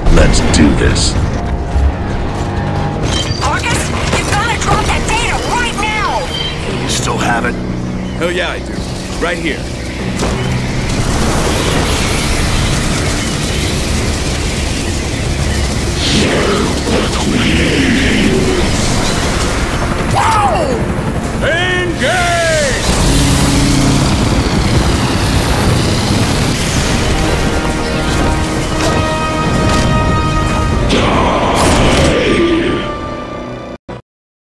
Let's do this. Marcus, you've got to drop that data right now! You still have it? Hell yeah, I do. Right here.